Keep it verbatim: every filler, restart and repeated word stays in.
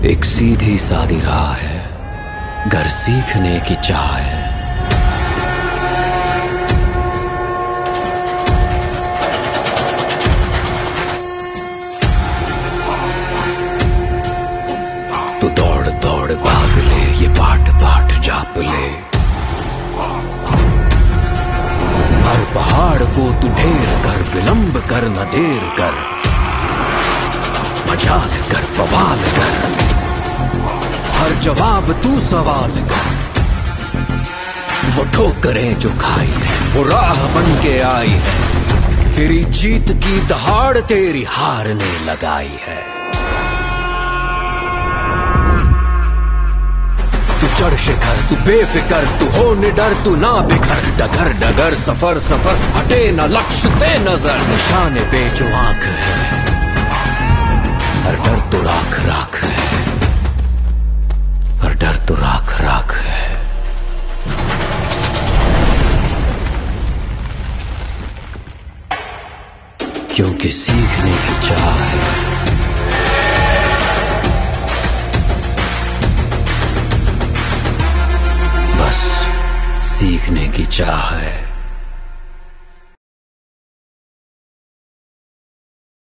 एक सीधी सादी राह है, घर सीखने की चाह है। तू दौड़ दौड़ भाग ले, ये बाट बाट जाप ले। हर पहाड़ को तू ढेर कर, विलंब कर न देर कर। मजाल कर, बवाल कर, हर जवाब तू सवाल कर। वो ठोकरें जो खाई है, वो राह बन के आई है। तेरी जीत की दहाड़ तेरी हार ने लगाई है। तू चढ़ शिखर, तू बेफिकर, तू हो निडर, तू ना बिखर। डगर डगर, सफर सफर, हटे न लक्ष्य से नजर। निशाने पे जो आंख है, हर डर तो राख राख है, हर डर तो राख राख है। क्योंकि सीखने की चाह है, बस सीखने की चाह है।